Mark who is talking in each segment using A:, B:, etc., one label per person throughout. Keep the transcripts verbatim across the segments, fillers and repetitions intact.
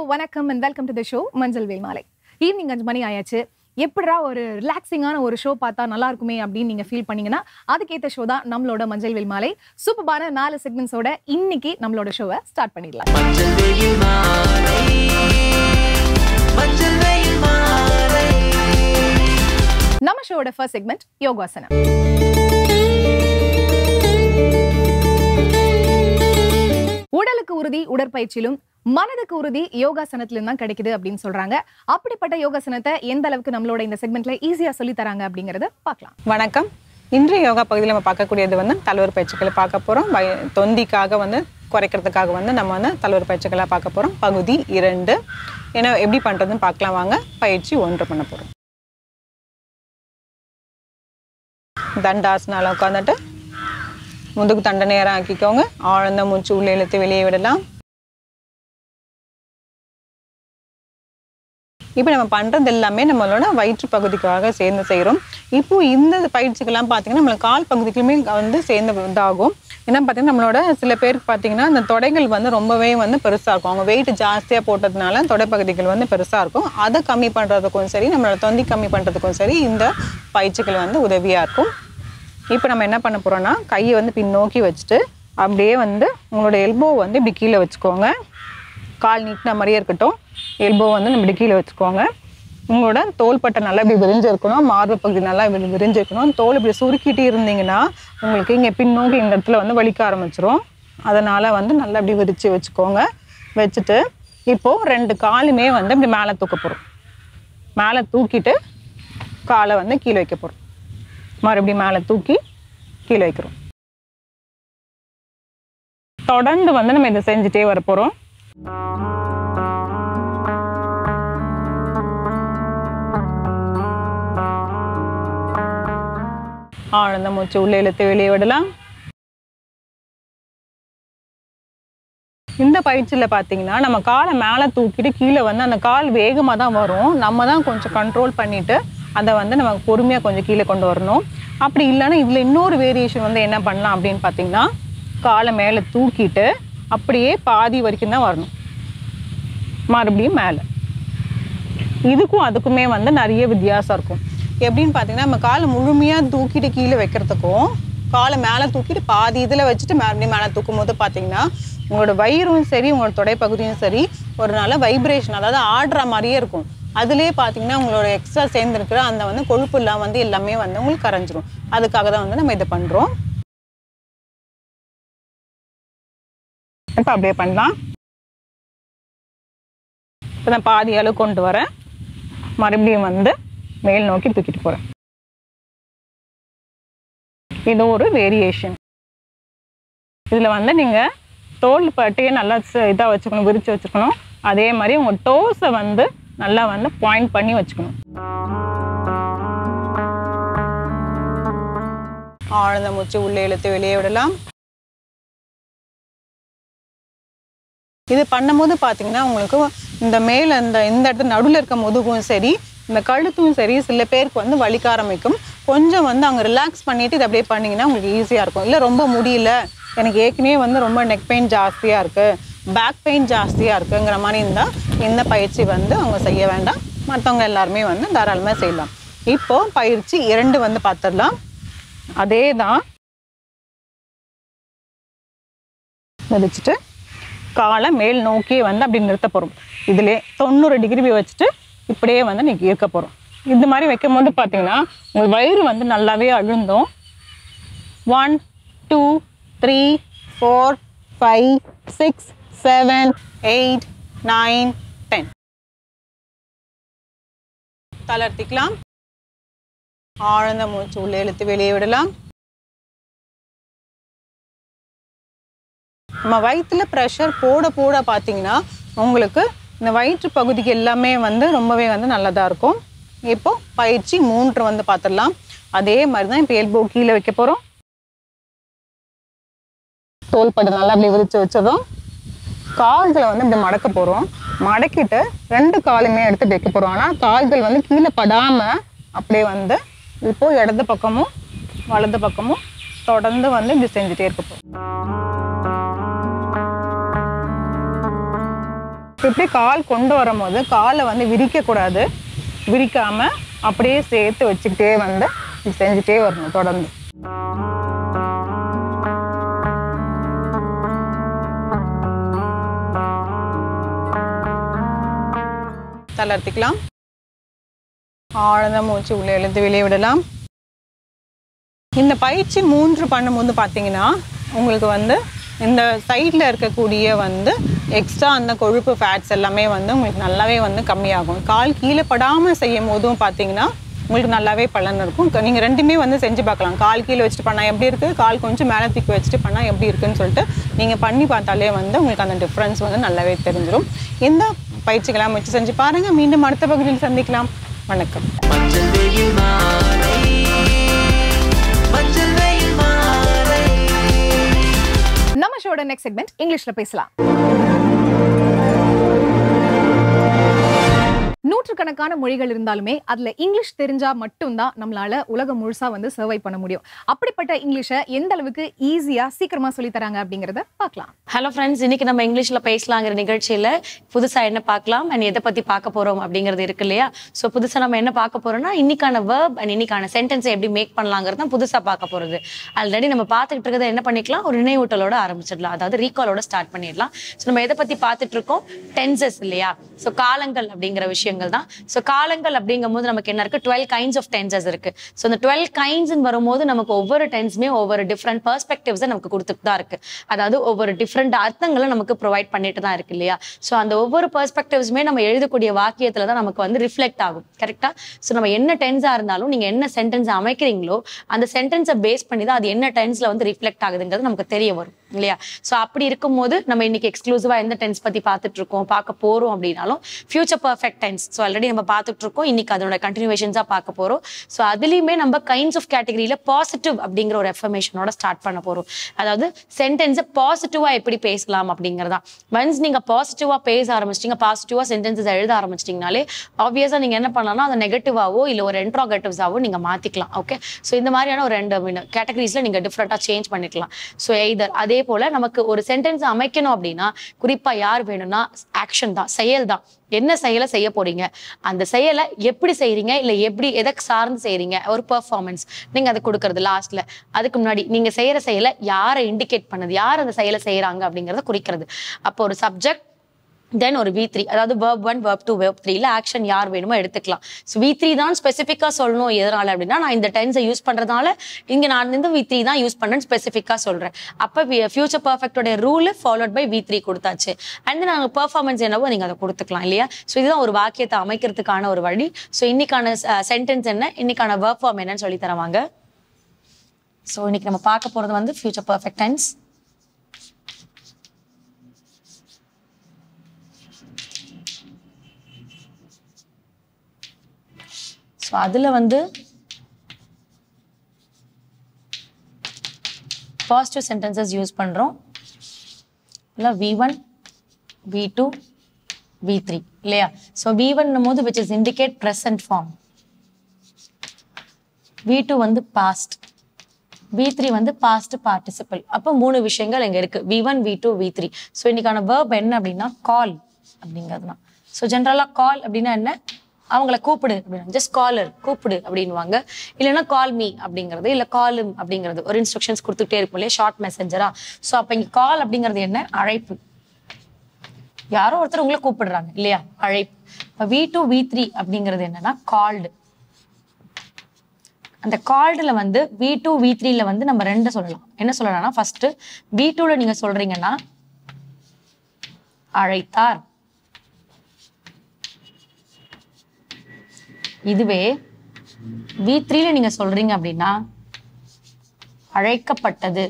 A: வணக்கம் and welcome to the show மஞ்சள் வேல் மாலை. ஈவினிங் அஞ்சு மணி ஆயாச்சு. எப்படா ஒரு ரிலாக்ஸிங்கான ஒரு ஷோ பார்த்தா நல்லா இருக்குமே அப்படின்னு நீங்க ஃபீல் பண்ணீங்கன்னா அதுக்கேற்ற ஷோ தான் நம்மளோட மஞ்சள் வேல் மாலை. சூப்பரான நாலு செக்மெண்ட்ஸோட இன்னைக்கு நம்மளோட ஷோவை ஸ்டார்ட் பண்ணிடலாம். நம்ம ஷோட ஃபர்ஸ்ட் செக்மெண்ட் யோகாசனம். உடலுக்கு உறுதி உடற்பயிற்சியிலும் மனதுக்கு உறுதி யோகாசனத்திலும் தான் கிடைக்குது அப்படின்னு சொல்றாங்க. அப்படிப்பட்ட யோகாசனத்தை எந்த அளவுக்கு நம்மளோட இந்த செக்மெண்ட்ல ஈஸியா சொல்லி தராங்க அப்படிங்கறத பார்க்கலாம்.
B: வணக்கம். இன்றைய யோகா பகுதியில் நம்ம பார்க்கக்கூடியது வந்து தலவர் பயிற்சிகளை பார்க்க போறோம். தொந்திக்காக வந்து குறைக்கிறதுக்காக வந்து நம்ம வந்து தலவர் பயிற்சிகளை பார்க்க போறோம். பகுதி இரண்டு. ஏன்னா எப்படி பண்றதுன்னு பார்க்கலாம் வாங்க. பயிற்சி ஒன்று பண்ண போறோம். தண்டாசனால உட்காந்துட்டு முதுகு தண்டை நேரம் ஆக்கிக்கோங்க. ஆழ்ந்த மூச்சு உள்ளே இழுத்து வெளியே விடலாம். இப்போ நம்ம பண்ணுறது எல்லாமே நம்மளோட வயிற்று பகுதிக்காக சேர்ந்து செய்கிறோம். இப்போ இந்த பயிற்சிகள்லாம் பார்த்தீங்கன்னா நம்மளோட கால் பகுதிக்குமே வந்து சேர்ந்து இதாகும். ஏன்னா பார்த்தீங்கன்னா நம்மளோட சில பேருக்கு பார்த்தீங்கன்னா அந்த தொடைகள் வந்து ரொம்பவே வந்து பெருசாக இருக்கும். அவங்க வெயிட் ஜாஸ்தியாக போட்டதுனால தொடை பகுதிகள் வந்து பெருசாக இருக்கும். அதை கம்மி பண்ணுறதுக்கும் சரி, நம்மளோட தொந்தி கம்மி பண்ணுறதுக்கும் சரி இந்த பயிற்சிகள் வந்து உதவியாக இருக்கும். இப்போ நம்ம என்ன பண்ண போகிறோம்னா கையை வந்து பின்னோக்கி வச்சுட்டு அப்படியே வந்து உங்களோட எல்போ வந்து இப்படி கீழே வச்சுக்கோங்க. கால் நீட்டின மாதிரியே இருக்கட்டும். எல்போ வந்து நம்ம இப்படி கீழே வச்சுக்கோங்க. உங்களோட தோள்பட்டை நல்லா இப்படி விரிஞ்சிருக்கணும். மார்பு பகுதி நல்லா இப்படி விரிஞ்சிருக்கணும். தோல் இப்படி சுருக்கிட்டே இருந்தீங்கன்னா உங்களுக்கு இங்கே பின்னோக்கி இந்த இடத்துல வந்து வலிக்க ஆரம்பிச்சிரும். அதனால் வந்து நல்லா இப்படி விரித்து வச்சுக்கோங்க. வச்சுட்டு இப்போது ரெண்டு காலுமே வந்து இப்படி மேலே தூக்க போகிறோம். மேலே தூக்கிட்டு காலை வந்து கீழே வைக்க போகிறோம். மறுபடியும் மேலே தூக்கி கீழே வைக்கிறோம். தொடர்ந்து வந்து நம்ம இதை செஞ்சுட்டே வர போகிறோம். ஆழ்ந்த மூச்சு உள்ளே இழுத்து வெளியே விடலாம். இந்த பயிற்சியில் பார்த்தீங்கன்னா நம்ம காலை மேலே தூக்கிட்டு கீழே வந்து அந்த கால் வேகமாக தான் வரும். நம்ம தான் கொஞ்சம் கண்ட்ரோல் பண்ணிட்டு அதை வந்து நம்ம பொறுமையாக கொஞ்சம் கீழே கொண்டு வரணும். அப்படி இல்லைன்னா இதில் இன்னொரு வேரியேஷன் வந்து என்ன பண்ணலாம் அப்படின்னு பார்த்தீங்கன்னா காலை மேலே தூக்கிட்டு அப்படியே பாதி வரைக்கும் தான் வரணும். மறுபடியும் மேலே. இதுக்கும் அதுக்குமே வந்து நிறைய வித்தியாசம் இருக்கும். எப்படின்னு பார்த்தீங்கன்னா நம்ம காலை முழுமையாக தூக்கிட்டு கீழே வைக்கிறதுக்கும் காலை மேலே தூக்கிட்டு பாதி இதில் வச்சுட்டு மறுபடியும் மேலே தூக்கும் போது பார்த்தீங்கன்னா உங்களோட வயிறும் சரி உங்களோட தொடைப்பகுதியும் சரி ஒரு நல்ல வைப்ரேஷன், அதாவது ஆடுற மாதிரியே இருக்கும். அதுலேயே பார்த்தீங்கன்னா உங்களோட எக்ஸ்ட்ரா சேர்ந்துருக்கிற அந்த வந்து கொழுப்புலாம் வந்து எல்லாமே வந்து உங்களுக்கு கரைஞ்சிரும். அதுக்காக தான் வந்து நம்ம இதை பண்ணுறோம். இப்போ அப்படியே பண்ணலாம். இப்போ நான் பாதி அளவு கொண்டு வரேன். மறுபடியும் வந்து மேல் நோக்கி தூக்கிட்டு போகிறேன். இது ஒரு வேரியேஷன். இதில் வந்து நீங்கள் தோல் பட்டியை நல்லா இதாக வச்சுக்கணும், விரித்து வச்சுக்கணும். அதே மாதிரி உங்கள் டோஸை வந்து நல்லா வந்து பாயிண்ட் பண்ணி வச்சுக்கணும். ஆழ்ந்த மூச்சு உள்ளே இழுத்து வெளியே விடலாம். இது பண்ணும்போது பார்த்தீங்கன்னா உங்களுக்கு இந்த மேலே இந்த இந்த இடத்துல நடுவில் இருக்க முதுகும் சரி இந்த கழுத்தும் சரி சில பேருக்கு வந்து வலிக்க ஆரம்பிக்கும். கொஞ்சம் வந்து அவங்க ரிலாக்ஸ் பண்ணிவிட்டு இதை அப்படியே பண்ணிங்கன்னா உங்களுக்கு ஈஸியாக இருக்கும். இல்லை ரொம்ப முடியல, எனக்கு ஏற்கனவே வந்து ரொம்ப நெக் பெயின் ஜாஸ்தியாக இருக்குது, பேக் பெயின் ஜாஸ்தியாக இருக்குங்கிற மாதிரி இருந்தால் இந்த பயிற்சி வந்து அவங்க செய்ய வேண்டாம். மற்றவங்க எல்லாருமே வந்து தாராளமாக செய்யலாம். இப்போது பயிற்சி இரண்டு வந்து பார்த்துடலாம். அதே தான் மிதிச்சுட்டு காலை மேல் நோக்கியே வந்து அப்படி நிறுத்த போகிறோம். இதிலே தொண்ணூறு டிகிரி வச்சுட்டு இப்படியே வந்து நீ இருக்க போகிறோம். இந்த மாதிரி வைக்கும் போது பார்த்தீங்கன்னா உங்கள் வயிறு வந்து நல்லாவே அழுந்தோம். One two three four five six seven eight nine ten. தளர்த்திக்கலாம். ஆழ்ந்த மூச்சு உள்ளே இழுத்து வெளியே விடலாம். நம்ம வயிற்றுல ப்ரெஷர் போட போட பார்த்தீங்கன்னா உங்களுக்கு இந்த வயிற்று பகுதிக்கு எல்லாமே வந்து ரொம்பவே வந்து நல்லதாக இருக்கும். இப்போ பயிற்சி மூன்று வந்து பார்த்துடலாம். அதே மாதிரி தான் இப்போ எல்போ கீழே வைக்க போகிறோம். தோள்பட்டை நல்லா அப்படி விரித்து வச்சதும் கால்களை வந்து இப்படி மடக்க போகிறோம். மடக்கிட்டு ரெண்டு காலுமே எடுத்து வைக்க போகிறோம். ஆனால் கால்கள் வந்து கீழே படாமல் அப்படியே வந்து இப்போ இடது பக்கமும் வலது பக்கமும் தொடர்ந்து வந்து இப்படி செஞ்சுட்டே இருக்க போகிறோம். இப்படி கால் கொண்டு வரும்போது காலை வந்து விரிக்கக்கூடாது. விரிக்காமல் அப்படியே சேர்த்து வச்சுக்கிட்டே வந்து செஞ்சுட்டே வரணும் தொடர்ந்து. தளர்த்திக்கலாம். ஆழ்ந்த மூச்சு உள்ளே இழுத்து வெளியே விடலாம். இந்த பயிற்சி மூன்று பண்ணும்போது பார்த்தீங்கன்னா உங்களுக்கு வந்து இந்த சைடில் இருக்கக்கூடிய வந்து எக்ஸ்ட்ரா அந்த கொழுப்பு ஃபேட்ஸ் எல்லாமே வந்து உங்களுக்கு நல்லாவே வந்து கம்மியாகும். கால் கீழே படாமல் செய்யும் போதும் பார்த்தீங்கன்னா உங்களுக்கு நல்லாவே பலன் இருக்கும். நீங்கள் ரெண்டுமே வந்து செஞ்சு பார்க்கலாம். கால் கீழே வச்சுட்டு பண்ணால் எப்படி இருக்குது, கால் கொஞ்சம் மேலே தூக்கி வச்சுட்டு பண்ணால் எப்படி இருக்குதுன்னு சொல்லிட்டு நீங்கள் பண்ணி பார்த்தாலே வந்து உங்களுக்கு அந்த டிஃப்ரென்ஸ் வந்து நல்லாவே தெரிஞ்சிடும். இந்த பயிற்சிகளாக முயற்சி செஞ்சு பாருங்கள். மீண்டும் அடுத்த பகுதியில் சந்திக்கலாம். வணக்கம்.
A: நம்ம ஷோட நெக்ஸ்ட் செக்மெண்ட் இங்கிலீஷ்ல பேசலாம். நூற்றுக்கணக்கான மொழிகள் இருந்தாலுமே அதுல இங்கிலீஷ் தெரிஞ்சா மட்டும்தான் நம்மளால உலகம் முழுசா வந்து சர்வை பண்ண முடியும். அப்படிப்பட்ட இங்கிலீஷை எந்த அளவுக்கு ஈஸியா சீக்கிரமா சொல்லி தராங்க அப்படிங்கறத பார்க்கலாம்.
C: ஹலோ ஃப்ரெண்ட்ஸ், இன்னைக்கு நம்ம இங்கிலீஷ்ல பேசலாங்கிற நிகழ்ச்சியில புதுசா என்ன பார்க்கலாம் அண்ட் எதை பத்தி பார்க்க போறோம் அப்படிங்கிறது இருக்கு இல்லையா. ஸோ புதுசா நம்ம என்ன பார்க்க போறோம்னா இன்னைக்கான வேர்ப் அண்ட் இன்னைக்கான சென்டென்ஸை எப்படி மேக் பண்ணலாங்கிறது தான் புதுசா பார்க்க போறது. ஆல்ரெடி நம்ம பார்த்துக்கிட்டு இருக்கிறத என்ன பண்ணிக்கலாம், ஒரு நினைவூட்டலோட ஆரம்பிச்சிடலாம், அதாவது ரீகாலோட ஸ்டார்ட் பண்ணிடலாம். ஸோ நம்ம எதை பத்தி பார்த்துட்டு இருக்கோம், டென்சஸ் இல்லையா. ஸோ காலங்கள் அப்படிங்கிற விஷயங்கள் தான். ஸோ காலங்கள் அப்படிங்கும் போது நமக்கு என்ன இருக்கு, டுவெல் கைண்ட்ஸ் ஆஃப் டென்சஸ் இருக்கு. ஸோ இந்த டுவெல் கைண்ட்ஸ் வரும்போது நமக்கு ஒவ்வொரு டென்ஸுமே ஒவ்வொரு டிஃப்ரெண்ட் பெர்ஸ்பெக்டிவ்ஸை நமக்கு கொடுத்துட்டு தான் இருக்கு. அதாவது ஒவ்வொரு டிஃப்ரெண்ட் அர்த்தங்களை நமக்கு ப்ரொவைட் பண்ணிட்டு தான் இருக்கு இல்லையா. ஸோ அந்த ஒவ்வொரு பெர்ஸ்பெக்டிவ்ஸுமே நம்ம எழுதக்கூடிய வாக்கியத்துல தான் நமக்கு வந்து ரிஃப்ளெக்ட் ஆகும். கரெக்டா. ஸோ நம்ம என்ன டென்ஸா இருந்தாலும் நீங்க என்ன சென்டென்ஸ் அமைக்கிறீங்களோ அந்த சென்டென்ஸை பேஸ் பண்ணி தான் அது என்ன டென்ஸ்ல வந்து ரிஃப்ளெக்ட் ஆகுதுங்கிறது நமக்கு தெரிய வரும் இல்லையா. ஸோ அப்படி இருக்கும்போது நம்ம இன்னைக்கு எக்ஸ்க்ளூசிவா எந்த டென்ஸ் பத்தி பார்த்துட்டு இருக்கோம், பார்க்க போறோம் அப்படின்னாலும் future perfect tense. So already நம்ம பார்த்துட்டு இருக்கோம், இன்னைக்கு அதோட கண்டினியூவேஷன்ஸா பார்க்க போறோம். ஸோ அதுலயுமே நம்ம கைண்ட்ஸ் ஆஃப் கேட்டகரியில பாசிட்டிவ் அப்படிங்கிற ஒரு எஃபர்மேஷனோட ஸ்டார்ட் பண்ண போறோம். அதாவது சென்டென்ஸை பாசிட்டிவா எப்படி பேசலாம் அப்படிங்கிறதா. ஒன்ஸ் நீங்க பாசிட்டிவா பேச ஆரம்பிச்சிட்டீங்க, பாசிட்டிவா சென்டென்சஸ் எழுத ஆரம்பிச்சிட்டீங்கனாலே ஆப்வியஸா நீங்க என்ன பண்ணலாம்னா அதை நெகட்டிவாவோ இல்ல ஒரு இன்ட்ரோகேட்டிவ்ஸாவோ நீங்க மாத்திக்கலாம். ஓகே. ஸோ இந்த மாதிரியான ஒரு ரெண்டு கேட்டகரிஸ்ல நீங்க டிஃப்ரெண்டா சேஞ்ச் பண்ணிக்கலாம். ஸோ எய்தர் அதே போல நமக்கு ஒரு சென்டென்ஸ் அமைக்கணும் அப்படின்னா குறிப்பா யார் வேணும்னா ஆக்ஷன் தான், செயல் தான். என்ன செயலை செய்ய போறீங்க, அந்த செயலை எப்படி செய்யறீங்க, இல்ல எப்படி எதை சார்ந்து செய்யறீங்க, ஒரு பெர்ஃபார்மன்ஸ் நீங்க அதை கொடுக்கறது லாஸ்ட்ல. அதுக்கு முன்னாடி நீங்க செய்யற செயலை யாரை இண்டிகேட் பண்ணுது, யார் அந்த செயலை செய்யறாங்க அப்படிங்கறத குறிக்கிறது. அப்போ ஒரு சப்ஜெக்ட், தென் ஒரு வி த்ரீ, அதாவது verb one verb two verb த்ரீல ஆக்ஷன் யார் வேணுமோ எடுத்துக்கலாம். ஸோ வி த்ரீ தான் ஸ்பெசிஃபிக்கா சொல்லணும். எதனால அப்படின்னா நான் இந்த டென்ஸை யூஸ் பண்றதுனால இங்க நான் இந்த வி த்ரீ தான் யூஸ் பண்றேன்னு ஸ்பெசிஃபிக்கா சொல்றேன். அப்ப ஃபியூச்சர் பர்ஃபெக்டோட rule followed by V three கொடுத்தாச்சு. அண்ட் நாங்கள் பெர்ஃபார்மன்ஸ் என்னவோ நீங்க அதை கொடுத்துக்கலாம் இல்லையா. ஸோ இதுதான் ஒரு வாக்கியத்தை அமைக்கிறதுக்கான ஒரு வழி. ஸோ இன்னைக்கான சென்டென்ஸ் என்ன, இன்னைக்கான வேர்ப் ஃபார்ம் என்னன்னு சொல்லி தருவாங்க. ஸோ இன்னைக்கு நம்ம பார்க்க போறது வந்து ஃபியூச்சர் பர்ஃபெக்ட் டென்ஸ். ஸோ அதில் வந்து பாசிட்டிவ் சென்டென்சஸ் யூஸ் பண்ணுறோம் இல்லை, V one V two V three இல்லையா. ஸோ வி ஒன் போது which is indicate present form, V two வந்து பாஸ்ட், வி த்ரீ வந்து பாஸ்ட் பார்ட்டிசிபிள். அப்போ மூணு விஷயங்கள் இங்கே இருக்கு, V one V two V three. So இன்னைக்கான வேர்ப் என்ன அப்படின்னா கால் அப்படிங்கிறது தான். ஸோ ஜென்ரலாக கால் அப்படின்னா என்ன, அவங்கள கூப்பிடு அப்படின்னா ஜஸ்ட் காலர் கூப்பிடு அப்படின்வாங்க. இல்லைன்னா கால் மீ அப்படிங்கிறது, இல்லை காலும் அப்படிங்கிறது ஒரு இன்ஸ்ட்ரக்ஷன்ஸ் கொடுத்துட்டே இருக்கும் இல்லையா, ஷார்ட் மெசேஞ்சரா. ஸோ அப்போ இங்கே கால் அப்படிங்கிறது என்ன, அழைப்பு. யாரோ ஒருத்தர் உங்களை கூப்பிடுறாங்க இல்லையா, அழைப்பு. இப்போ வி டூ வி த்ரீ அப்படிங்கிறது என்னன்னா கால்டு. அந்த கால்டுல வந்து வி டூ வி த்ரீல வந்து நம்ம ரெண்டு சொல்லலாம். என்ன சொல்லலாம்னா ஃபர்ஸ்ட் வி டூல நீங்க சொல்றீங்கன்னா அழைத்தார், இதுவே வி த்ரீல நீங்க சொல்றீங்க அப்படின்னா அழைக்கப்பட்டது.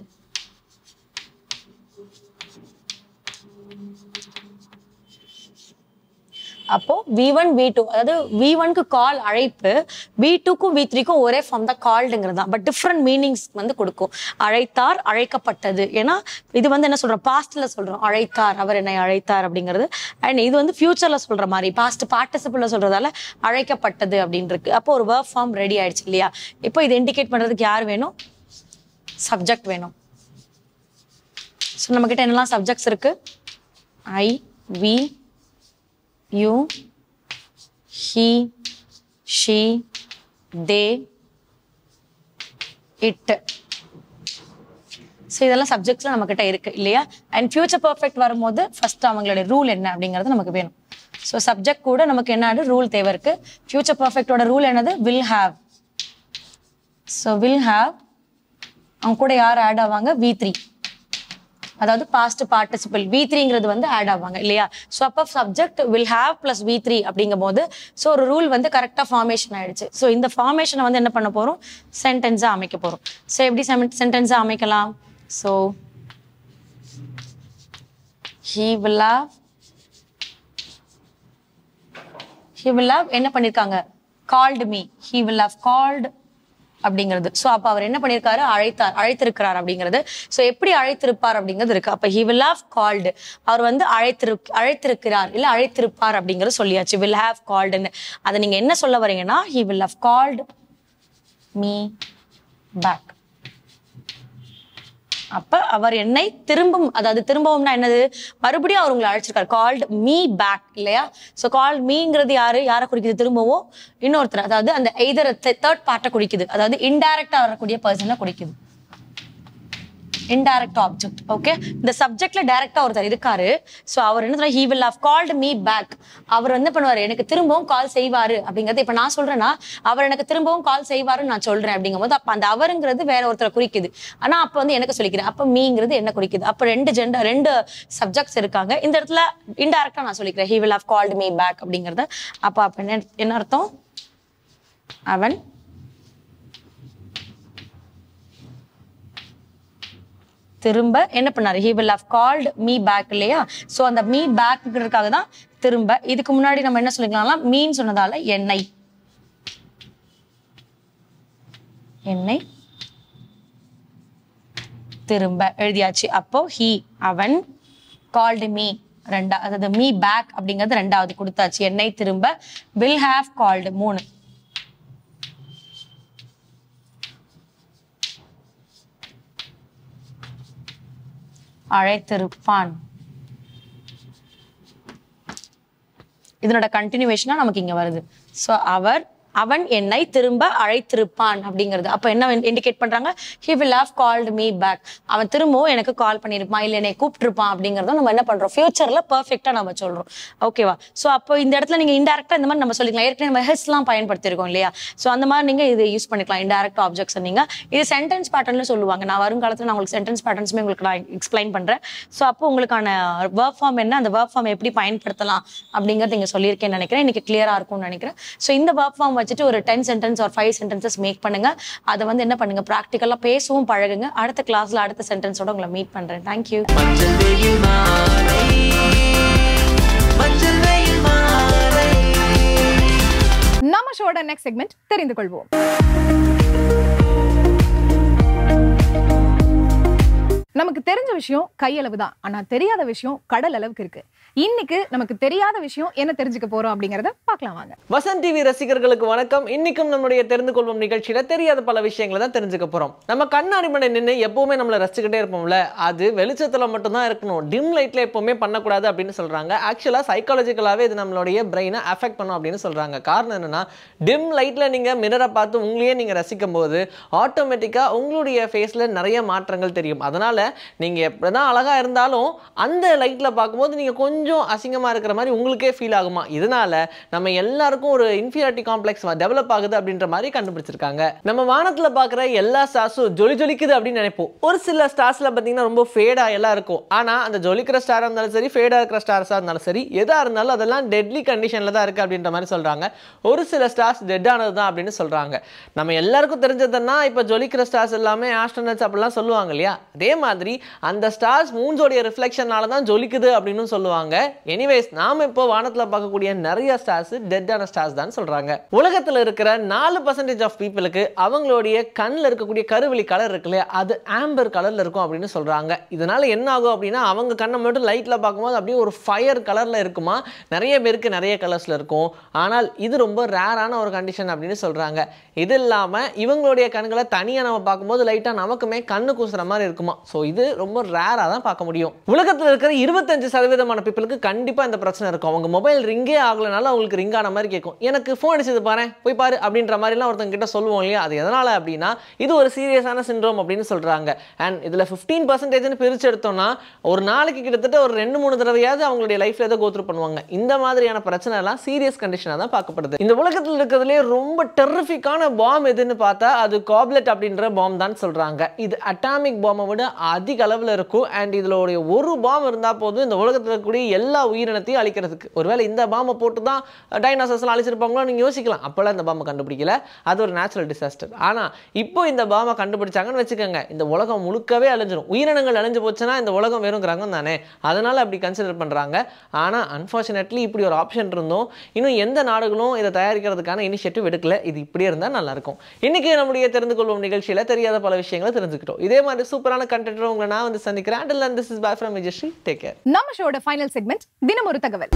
C: அப்போ வி ஒன் வி டூ, அதாவது வி ஒன்க்கு கால் அழைப்பு, வி டூக்கும் வி த்ரீக்கும் ஒரே ஃபார்ம் தான் கால்டுங்கிறது தான், பட் டிஃப்ரெண்ட் மீனிங்ஸ் வந்து கொடுக்கும். அழைத்தார், அழைக்கப்பட்டது. ஏன்னா இது வந்து என்ன சொல்றோம், பாஸ்ட்ல சொல்றோம் அழைத்தார், அவர் என்னை அழைத்தார் அப்படிங்கிறது. அண்ட் இது வந்து ஃபியூச்சர்ல சொல்ற மாதிரி பாஸ்ட் பார்ட்டிசிபிள்ல சொல்றதால அழைக்கப்பட்டது அப்படின்னு இருக்கு. அப்போ ஒரு வேர்ப் ஃபார்ம் ரெடி ஆயிடுச்சு இல்லையா. இப்போ இது இண்டிகேட் பண்றதுக்கு யார் வேணும், சப்ஜெக்ட் வேணும். ஸோ நம்ம கிட்ட என்னெல்லாம் சப்ஜெக்ட்ஸ் இருக்கு, I, we, you, he, she, they, it. So இதெல்லாம் சப்ஜெக்ட்ஸ்ல நம்ம கிட்ட இருக்கு இல்லையா? அண்ட் ஃபியூச்சர் பர்ஃபெக்ட் வரும்போது ஃபர்ஸ்ட் அவங்களுடைய ரூல் என்ன அப்படிங்கிறது நமக்கு வேணும். ஸோ சப்ஜெக்ட் கூட நமக்கு என்ன ரூல் தேவை இருக்கு. ஃபியூச்சர் பர்ஃபெக்டோட ரூல் என்னது? Will have. So will have, அவங்க கூட யார் ஆட் ஆவாங்க? வி த்ரீ, அதாவது பாஸ்ட் பார்ட்டிசிபிள் வி த்ரீங்கிறது வந்து ஆட் ஆவாங்க இல்லையா? ஸோ அப்போ subject will have plus V three அப்படிங்கும் போது ஸோ ஒரு ரூல் வந்து கரெக்டாக ஃபார்மேஷன் ஆயிடுச்சு. ஸோ இந்த ஃபார்மேஷனை வந்து என்ன பண்ண போறோம்? சென்டென்ஸாக அமைக்க போறோம். ஸோ எப்படி சென்டென்ஸாக அமைக்கலாம்? So he will have he will have என்ன பண்ணிருக்காங்க? called me. he will have called அப்படிங்கிறது. ஸோ அப்போ அவர் என்ன பண்ணியிருக்காரு? அழைத்தார், அழைத்திருக்கிறார் அப்படிங்கிறது. ஸோ எப்படி அழைத்திருப்பார் அப்படிங்கிறது இருக்கு. அப்போ he will have called, அவர் வந்து அழைத்திரு அழைத்திருக்கிறார் இல்லை அழைத்திருப்பார் அப்படிங்கிறது சொல்லியாச்சு. will have calledன்னு அதை நீங்க என்ன சொல்ல வரீங்கன்னா he will have called me back. அப்ப அவர் என்னை திரும்பும், அதாவது திரும்பவும்னா என்னது? மறுபடியும் அவர் உங்களை அழைச்சிருக்காரு. கால்ட் மீ பேக் இல்லையா? ஸோ கால் மீங்கிறது யாரு? யாரை குறிக்குது? திரும்பவும் இன்னொருத்தர், அதாவது அந்த எய்தர் தேர்ட் பார்ட்டை குறிக்குது, அதாவது இன்டைரக்டா வரக்கூடிய பர்சனை குறிக்குது. Indirect object. ஓகே, இந்த சப்ஜெக்ட்ல டைரக்டா ஒருத்தர் இருக்காரு. ஸோ அவர் என்ன சொல்ற? he will have called me back. அவர் என்ன பண்ணுவாரு? எனக்கு திரும்பவும் கால் செய்வாரு அப்படிங்கிறது. இப்ப நான் சொல்றேன்னா அவர் எனக்கு திரும்பவும் கால் செய்வாருன்னு நான் சொல்றேன் அப்படிங்கும் போது அப்ப அந்த அவருங்கிறது வேற ஒருத்தரை குறிக்குது. ஆனா அப்ப வந்து எனக்கு சொல்லிக்கிறேன். அப்ப மீங்கிறது என்ன குறிக்குது? அப்ப ரெண்டு ஜெண்டர், ரெண்டு சப்ஜெக்ட்ஸ் இருக்காங்க. இந்த இடத்துல இன்டைரக்டா நான் சொல்லிக்கிறேன் he will have called me back அப்படிங்கறத. அப்ப அப்ப என்ன என்ன அர்த்தம்? அவன் திரும்ப என்ன பண்ணாரு? he will have called me back இல்லையா? சோ அந்த me backங்கிறதுக்காக தான் திரும்ப. இதுக்கு முன்னாடி நம்ம என்ன சொல்லிக்கலாம்? மீன் சொன்னதால என்னை என்னை திரும்ப எழுதியாச்சு. அப்போ he அவன், called me ரெண்டா, அதாவது me back அப்படிங்கிறது ரெண்டாவது கொடுத்தாச்சு. என்னை திரும்ப, will have called மூணு. அழைத்திருப்பான். இதனோட கண்டினியூவேஷனா நமக்கு இங்க வருது. சோ அவர் அவன் என்னை திரும்ப அழைத்திருப்பான் அப்படிங்கிறது. அப்ப என்ன இண்டிகேட் பண்றாங்க? he will have called me back. அவன் திரும்பவும் எனக்கு கால் பண்ணிருப்பான், இல்ல என்னை கூப்பிட்டுருப்பான் அப்படிங்கறத நம்ம என்ன பண்றோம்? ஃபியூச்சர்ல பெர்ஃபெக்ட்டா நம்ம சொல்றோம். ஓகேவா? சோ அப்போ இந்த இடத்துல நீங்க இன்டைரக்டா இந்த மாதிரி நம்ம சொல்லிக்கலாம். ஏற்கனவே நம்ம ஹெஸ் எல்லாம் பயன்படுத்திருக்கோம் இல்லையா? சோ அந்த மாதிரி நீங்க இதை யூஸ் பண்ணிக்கலாம். இன்டைரக்ட் ஆப்ஜெக்ட்ஸ் நீங்க இது சென்டென்ஸ் பேட்டர்ன்ல சொல்லுவாங்க. நான் வருங்காலத்துல நான் உங்களுக்கு சென்டென்ஸ் பேட்டர்ன்ஸ்மே உங்களுக்கு நான் எக்ஸ்பிளைன் பண்றேன். சோ அப்போ உங்களுக்கான வெர்ப் ஃபார்ம் என்ன, அந்த வெர்ப் ஃபார்ம் எப்படி பயன்படுத்தலாம் அப்படிங்கறது இங்க சொல்லியிருக்கேன்னு நினைக்கிறேன். இன்னைக்கு கிளியரா இருக்கும்னு நினைக்கிறேன். சோ இந்த வெர்ப் ஃபார்ம் வச்சுட்டு ஒரு ten sentence or five sentences make பண்ணுங்க. அதை வந்து என்ன பண்ணுங்க? ப்ராக்டிக்கலா பேசவும் பழகுங்க. அடுத்த கிளாஸ்ல அடுத்த சென்டென்ஸோட உங்களை மீட் பண்றேன். தேங்க்யூ.
A: நம்ம ஷோட நெக்ஸ்ட் செக்மெண்ட் தெரிந்து கொள்வோம். நமக்கு தெரிஞ்ச விஷயம் கையளவு தான், ஆனா தெரியாத விஷயம் கடல் அளவுக்கு இருக்கு. இன்னைக்கு நமக்கு தெரியாத விஷயம் என்ன தெரிஞ்சுக்க போறோம் அப்படிங்கறத பார்க்கலாம் வாங்க.
D: வசந்த் டிவி ரசிகர்களுக்கு வணக்கம். இன்னைக்கும் நம்மளுடைய தெரிந்து கொள்வோம் நிகழ்ச்சியில தெரியாத பல விஷயங்களை தான் தெரிஞ்சுக்க போறோம். நம்ம கண்ணாடி முன்னாடி நின்று எப்பவுமே நம்மளை ரசிச்சுக்கிட்டே இருப்போம்ல, அது வெளிச்சத்துல மட்டும் தான் இருக்கணும், டிம் லைட்ல எப்பவுமே பண்ணக்கூடாது அப்படின்னு சொல்றாங்க. ஆக்சுவலா சைக்காலஜிக்கலாவே இது நம்மளுடைய பிரெயினை அஃபெக்ட் பண்ணும் அப்படின்னு சொல்றாங்க. காரணம் என்னன்னா, டிம் லைட்ல நீங்க மிரரை பார்த்து உங்களையே நீங்க ரசிக்கும் போது ஆட்டோமேட்டிக்கா உங்களுடைய ஃபேஸ்ல நிறைய மாற்றங்கள் தெரியும். அதனால நீங்க எப்படிதான் அழகா இருந்தாலும் அந்த லைட்ல பார்க்கும்போது நீங்க கொஞ்சம் அசிங்கமா இருக்கிற மாதிரி உங்களுக்கே ஃபீல் ஆகுமா. இதனால நம்ம எல்லாருக்கும் ஒரு இன்ஃபீரியாரிட்டி காம்ப்ளெக்ஸ் டெவலப் ஆகுது அப்படின்ற மாதிரி கண்டுபிடிச்சிருக்காங்க. நம்ம வானத்துல பார்க்குற எல்லா ஸ்டார்ஸும் ஜொலி ஜொலிக்குது அப்படின்னு நினைப்போம். ஒரு சில ஸ்டார்ஸ்ல பார்த்தீங்கன்னா ரொம்ப ஃபேடா எல்லாம் இருக்கும். ஆனா அந்த ஜொலிக்கிற ஸ்டாரா இருந்தாலும் சரி, ஃபேடா இருக்கிற ஸ்டார்ஸா இருந்தாலும் சரி, எதா இருந்தாலும் அதெல்லாம் டெட்லி கண்டிஷன்ல தான் இருக்கு அப்படின்ற மாதிரி சொல்றாங்க. ஒரு சில ஸ்டார்ஸ் டெட் ஆனது தான் அப்படின்னு சொல்றாங்க. நம்ம எல்லாருக்கும் தெரிஞ்சதுன்னா இப்ப ஜொலிக்கிற ஸ்டார்ஸ் எல்லாமே ஆஸ்ட்ரோனட்ஸ் அப்படிலாம் சொல்லுவாங்க இல்லையா? அதே மாதிரி அந்த ஸ்டார்ஸ் மூன்ஸோடைய ரிஃப்ளெக்ஷனால தான் ஜொலிக்குது அப்படின்னு சொல்லுவாங்க. எனிவேஸ், நாம இப்போ வானத்துல பார்க்கக்கூடிய நிறைய ஸ்டார்ஸ் டெட்டான ஸ்டார்ஸ் தான் சொல்றாங்க. உலகத்துல இருக்கிற நாலு பர்சன்டேஜ் ஆஃப் பீப்புளுக்கு அவங்களுடைய கண்ணில் இருக்கக்கூடிய கருவிழி கலர் இருக்குல்ல, அது ஆம்பர் கலர்ல இருக்கும் அப்படின்னு சொல்றாங்க. இதனால என்ன ஆகும் அப்படின்னா, அவங்க கண்ணை மட்டும் லைட்ல பார்க்கும்போது அப்படியே ஒரு ஃபயர் கலர்ல இருக்குமா. நிறைய பேருக்கு நிறைய கலர்ஸ்ல இருக்கும். ஆனால் இது ரொம்ப ரேரான ஒரு கண்டிஷன் அப்படின்னு சொல்றாங்க. இது இல்லாம இவங்களுடைய கண்களை தனியா நம்ம பார்க்கும்போது லைட்டா நமக்குமே கண்ணு கூசுற மாதிரி இருக்குமா. ஸோ இது ரொம்ப ரேரா தான் பார்க்க முடியும். உலகத்தில் இருக்கிற இருபத்தஞ்சு சதவீதமான பீப்புள் பீப்புளுக்கு கண்டிப்பாக இந்த பிரச்சனை இருக்கும். அவங்க மொபைல் ரிங்கே ஆகலைனாலும் அவங்களுக்கு ரிங் ஆன மாதிரி கேட்கும். எனக்கு ஃபோன் அடிச்சது பாரு போய் பாரு அப்படின்ற மாதிரிலாம் ஒருத்தங்க கிட்ட சொல்லுவோம் இல்லையா? அது எதனால் அப்படின்னா இது ஒரு சீரியஸான சிண்ட்ரோம் அப்படின்னு சொல்கிறாங்க. அண்ட் இதில் ஃபிஃப்டீன் பர்சன்டேஜ்னு பிரித்து எடுத்தோம்னா ஒரு நாளைக்கு கிட்டத்தட்ட ஒரு ரெண்டு மூணு தடவையாவது அவங்களுடைய லைஃப்பில் ஏதோ கோத்ரூ பண்ணுவாங்க. இந்த மாதிரியான பிரச்சனை எல்லாம் சீரியஸ் கண்டிஷனாக தான் பார்க்கப்படுது. இந்த உலகத்தில் இருக்கிறதுலே ரொம்ப டெர்ரிஃபிக்கான பாம் எதுன்னு பார்த்தா அது காப்லெட் அப்படின்ற பாம் தான் சொல்கிறாங்க. இது அட்டாமிக் பாமை விட அதிக அளவில் இருக்கும். அண்ட் இதில் ஒரு பாம் இருந்தால் போதும் இந்த உலகத்தில் இருக்கக்கூடிய எல்லா உயிரினத்தையும் அழிக்கிறதுக்கு. ஒருவேளை இந்த பாம்பை போட்டு தான் டைனோசர்ஸ்லாம் அழிச்சிருப்பாங்களோ நீங்கள் யோசிக்கலாம். அப்போல்லாம் இந்த பாம்பை கண்டுபிடிக்கல, அது ஒரு நேச்சுரல் டிசாஸ்டர். ஆனால் இப்போ இந்த பாம்பை கண்டுபிடிச்சாங்கன்னு வச்சுக்கோங்க, இந்த உலகம் முழுக்கவே அழிஞ்சிடும். உயிரினங்கள் அழிஞ்சு போச்சுன்னா இந்த உலகம் வெறும் கிரகம் தானே, அதனால் அப்படி கன்சிடர் பண்ணுறாங்க. ஆனால் அன்ஃபார்ச்சுனேட்லி இப்படி ஒரு ஆப்ஷன் இருந்தும் இன்னும் எந்த நாடுகளும் இதை தயாரிக்கிறதுக்கான இனிஷியேட்டிவ் எடுக்கல. இது இப்படியே இருந்தால் நல்லாயிருக்கும். இன்றைக்கி நம்முடைய தெரிந்து கொள்வோம் நிகழ்ச்சியில் தெரியாத பல விஷயங்களை தெரிஞ்சுக்கிட்டோம். இதே மாதிரி சூப்பரான கண்டென்ட் உங்களை நான் வந்து சந்திக்கிறேன். Until then, this is bye from Vijayashree. Take care.
A: நம்ம ஷோட ஃபைனல் செக்மெண்ட் தினம் ஒரு தகவல்.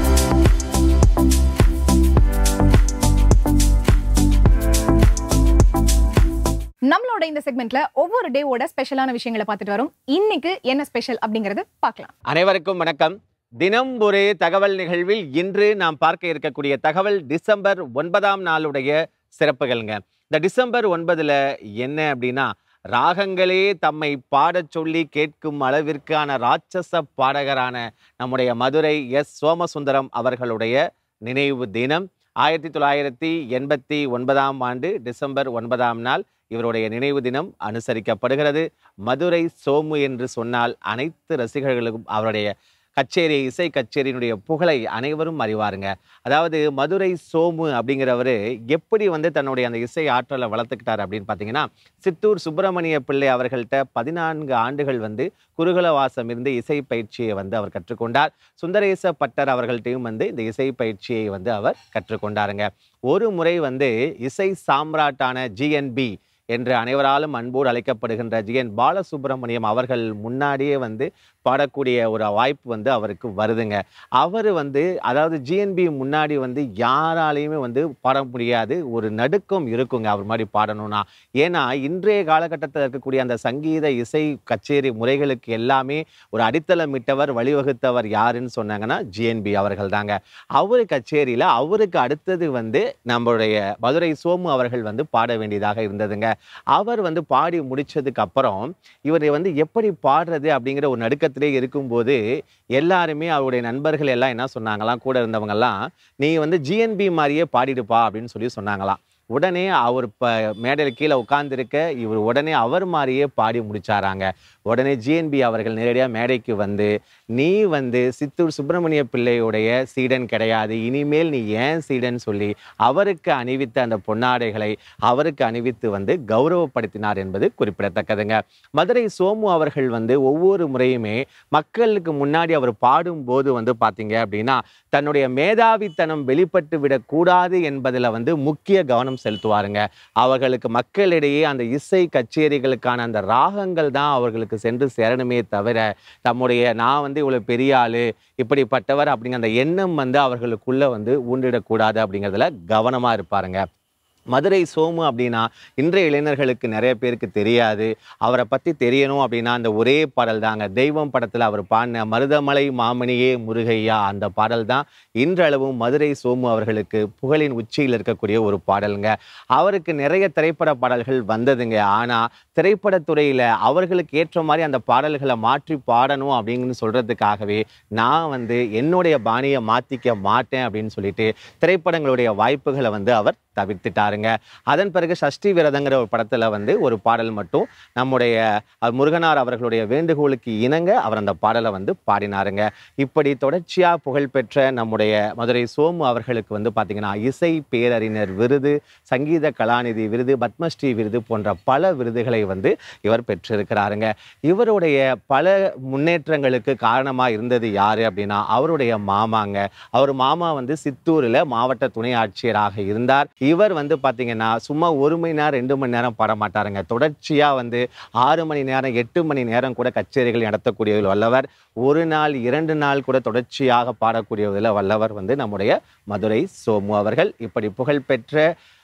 A: நம்மளோட இந்த செக்மெண்ட்ல ஒவ்வொரு டேவோட ஸ்பெஷலான விஷயங்களை பார்த்துட்டு வரும். இன்னைக்கு என்ன ஸ்பெஷல் அப்படிங்கறது பார்க்கலாம்.
E: அனைவருக்கும் வணக்கம். தினம் ஒரு தகவல் நிகழ்வில் இன்று நாம் பார்க்க இருக்கக்கூடிய தகவல் டிசம்பர் ஒன்பதாம் நாளுடைய சிறப்புகள்ங்க. இந்த டிசம்பர் ஒன்பதுல என்ன அப்படின்னா, ராகங்களே தம்மை பாடச் சொல்லி கேட்கும் அளவிற்கான ராட்சச பாடகரான நம்முடைய மதுரை எஸ் சோமசுந்தரம் அவர்களுடைய நினைவு தினம். ஆயிரத்தி தொள்ளாயிரத்தி எண்பத்தி ஒன்பதாம் ஆண்டு டிசம்பர் ஒன்பதாம் நாள் இவருடைய நினைவு தினம் அனுசரிக்கப்படுகிறது. மதுரை சோமு என்று சொன்னால் அனைத்து ரசிகர்களுக்கும் அவருடைய கச்சேரி, இசை கச்சேரியினுடைய புகழை அனைவரும் அறிவாருங்க. அதாவது மதுரை சோமு அப்படிங்கிறவர் எப்படி வந்து தன்னுடைய அந்த இசை ஆற்றலை வளர்த்துக்கிட்டார் அப்படின்னு பார்த்தீங்கன்னா, சித்தூர் சுப்பிரமணிய பிள்ளை அவர்கள்ட்ட பதினான்கு ஆண்டுகள் வந்து குருகுலவாசம் இருந்து இசை பயிற்சியை வந்து அவர் கற்றுக்கொண்டார். சுந்தரேச பட்டர் அவர்கள்ட்டையும் வந்து இந்த இசை பயிற்சியை வந்து அவர் கற்றுக்கொண்டாருங்க. ஒரு முறை வந்து இசை சாம்ராட்டான ஜிஎன்பி என்று அனைவராலும் அன்போடு அழைக்கப்படுகின்ற ஜி என் பாலசுப்ரமணியம் அவர்கள் முன்னாடியே வந்து பாடக்கூடிய ஒரு வாய்ப்பு வந்து அவருக்கு வருதுங்க. அவர் வந்து அதாவது ஜிஎன்பி முன்னாடி வந்து யாராலையுமே வந்து பாட முடியாது, ஒரு நடுக்கம் இருக்குங்க அவர் மாதிரி பாடணும்னா. ஏன்னா இன்றைய காலகட்டத்தில் இருக்கக்கூடிய அந்த சங்கீத இசை கச்சேரி முறைகளுக்கு எல்லாமே ஒரு அடித்தளமிட்டவர், வழிவகுத்தவர் யாருன்னு சொன்னாங்கன்னா ஜிஎன்பி அவர்கள் தாங்க. அவரு கச்சேரியில் அவருக்கு அடுத்தது வந்து நம்மளுடைய மதுரை சோமு அவர்கள் வந்து பாட வேண்டியதாக இருந்ததுங்க. அவர் வந்து பாடி முடிச்சதுக்கு அப்புறம் இவரை வந்து எப்படி பாடுறது அப்படிங்கிற ஒரு நடுக்கத்திலே இருக்கும்போது எல்லாருமே அவருடைய நண்பர்கள் எல்லாம் என்ன சொன்னாங்களாம், கூட இருந்தவங்கெல்லாம், நீ வந்து ஜிஎன்பி மாதிரியே பாடிடுப்பா அப்படின்னு சொல்லி சொன்னாங்களாம். உடனே அவர் இப்போ மேடையில் கீழே உட்கார்ந்துருக்க இவர் உடனே அவர் மாதிரியே பாடி முடிச்சாராங்க. உடனே ஜிஎன்பி அவர்கள் நேரடியாக மேடைக்கு வந்து, நீ வந்து சித்தூர் சுப்பிரமணிய பிள்ளையுடைய சீடன் கிடையாது, இனிமேல் நீ ஏன் சீடன் சொல்லி அவருக்கு அணிவித்த அந்த பொன்னாடைகளை அவருக்கு அணிவித்து வந்து கௌரவப்படுத்தினார் என்பது குறிப்பிடத்தக்கதுங்க. மதுரை சோமு அவர்கள் வந்து ஒவ்வொரு முறையுமே மக்களுக்கு முன்னாடி அவர் பாடும்போது வந்து பார்த்தீங்க அப்படின்னா தன்னுடைய மேதாவித்தனம் வெளிப்பட்டு விடக்கூடாது என்பதில் வந்து முக்கிய கவனம் செலுத்துவாருங்க. அவர்களுக்கு மக்களிடையே அந்த இசை கச்சேரிகளுக்கான அந்த ராகங்கள் தான் அவர்களுக்கு சென்று சேரணுமே தவிர தம்முடைய நான் வந்து இவ்வளவு பெரிய ஆளு இப்படிப்பட்டவர் அப்படிங்கிற அந்த எண்ணம் வந்து அவர்களுக்குள்ள வந்து ஊண்டிடக்கூடாது அப்படிங்கிறதுல கவனமா இருப்பாருங்க. மதுரை சோமு அப்படின்னா இன்றைய இளைஞர்களுக்கு நிறைய பேருக்கு தெரியாது. அவரை பற்றி தெரியணும் அப்படின்னா அந்த ஒரே பாடல் தாங்க, தெய்வம் படத்தில் அவர் பாடின மருதமலை மாமணியே முருகையா, அந்த பாடல் தான் இன்றளவும் மதுரை சோமு அவர்களுக்கு புகழின் உச்சியில் இருக்கக்கூடிய ஒரு பாடலுங்க. அவருக்கு நிறைய திரைப்பட பாடல்கள் வந்ததுங்க. ஆனால் திரைப்படத்துறையில் அவர்களுக்கு ஏற்ற மாதிரி அந்த பாடல்களை மாற்றி பாடணும் அப்படின்னு சொல்கிறதுக்காகவே நான் வந்து என்னுடைய பாணியை மாற்றிக்க மாட்டேன் அப்படின்னு சொல்லிட்டு திரைப்படங்களுடைய வாய்ப்புகளை வந்து அவர் தவிர்த்துட்டாருங்க. அதன் பிறகு சஷ்டி விரதங்கிற ஒரு படத்துல வந்து ஒரு பாடல் மட்டும் நம்முடைய முருகனார் அவர்களுடைய வேண்டுகோளுக்கு இணங்க அவர் அந்த பாடலை வந்து பாடினாருங்க. இப்படி தொடர்ச்சியா புகழ்பெற்ற நம்முடைய மதுரை சோமு அவர்களுக்கு வந்து பாத்தீங்கன்னா இசை பேரறிஞர் விருது, சங்கீத கலாநிதி விருது, பத்மஸ்ரீ விருது போன்ற பல விருதுகளை வந்து இவர் பெற்றிருக்கிறாருங்க. இவருடைய பல முன்னேற்றங்களுக்கு காரணமா இருந்தது யாரு அப்படின்னா அவருடைய மாமாங்க. அவர் மாமா வந்து சித்தூர்ல மாவட்ட துணை ஆட்சியராக இருந்தார். இவர் வந்து பார்த்தீங்கன்னா சும்மா ஒரு மணி நேரம் ரெண்டு மணி நேரம் பாட மாட்டாருங்க. தொடர்ச்சியாக வந்து ஆறு மணி நேரம் எட்டு மணி நேரம் கூட கச்சேரிகள் நடத்தக்கூடியதில் வல்லவர். ஒரு நாள் இரண்டு நாள் கூட தொடர்ச்சியாக பாடக்கூடியதில் வல்லவர் வந்து நம்முடைய மதுரை சோமு அவர்கள். இப்படி புகழ்பெற்ற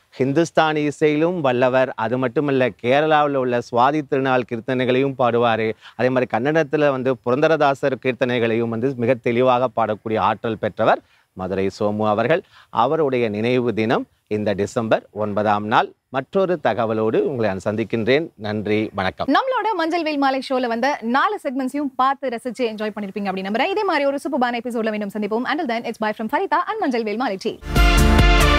E: ஹிந்துஸ்தானி இசையிலும் வல்லவர். அது மட்டுமல்ல, கேரளாவில் உள்ள சுவாதி திருநாள் கீர்த்தனைகளையும் பாடுவார். அதே மாதிரி கன்னடத்தில் வந்து புரந்தரதாசர் கீர்த்தனைகளையும் வந்து மிக தெளிவாக பாடக்கூடிய ஆற்றல் பெற்றவர் மதுரை சோமு அவர்கள். அவருடைய நினைவு தினம் இந்த டிசம்பர் ஒன்பதாம் நாள். மற்றொரு தகவலோடு உங்களை நான் சந்திக்கின்றேன். நன்றி, வணக்கம்.
A: நம்மளோட மஞ்சள் வெயில் மாலை ஷோல வந்து நாலு செக்மெண்ட்ஸையும் பார்த்து ரசிச்சு என்ஜாய் பண்ணிருப்பீங்க அப்படின்னு நம்புறேன். இதே மாதிரி ஒரு சூப்பரான எபிசோட்ல மீண்டும் சந்திப்போம். Until then, it's bye from Farita and மஞ்சள் வெயில் மாலை.